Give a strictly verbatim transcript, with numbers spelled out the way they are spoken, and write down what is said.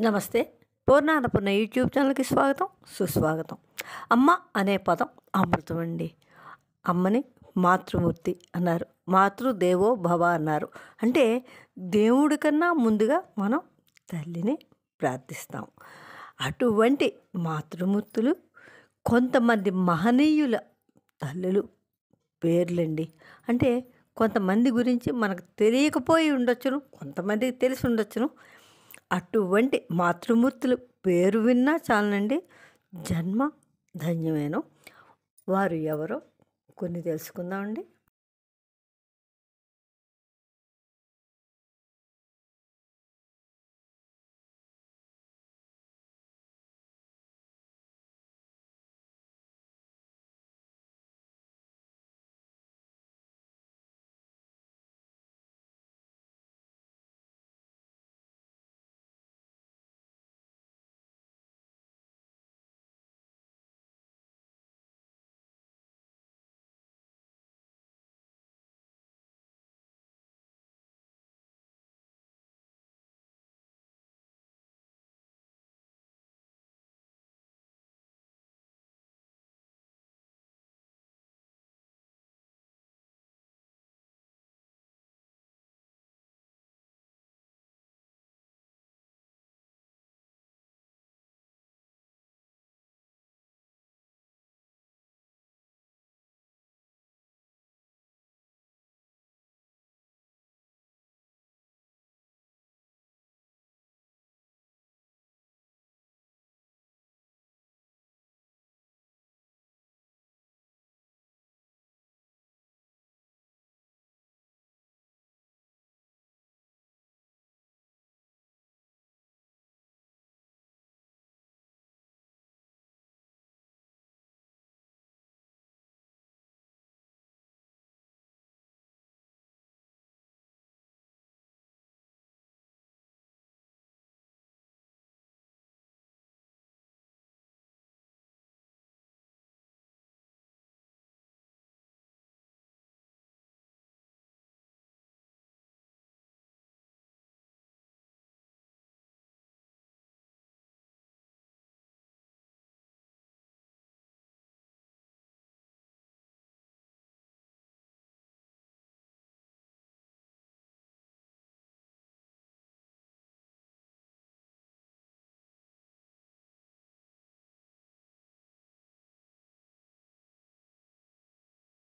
నమస్తే. పూర్ణాన్నపూర్ణ యూట్యూబ్ ఛానల్కి స్వాగతం, సుస్వాగతం. అమ్మ అనే పదం అమృతం అండి. అమ్మని మాతృమూర్తి అన్నారు, మాతృదేవో భవ అన్నారు. అంటే దేవుడి కన్నా ముందుగా మనం తల్లిని ప్రార్థిస్తాం. అటువంటి మాతృమూర్తులు కొంతమంది మహనీయుల తల్లులు పేర్లండి. అంటే కొంతమంది గురించి మనకు తెలియకపోయి ఉండొచ్చును, కొంతమందికి తెలిసి ఉండొచ్చును. అటువంటి మాతృమూర్తులు పేరు విన్నా చాలండి, జన్మ ధన్యమేను. వారు ఎవరో కొన్ని తెలుసుకుందామండి.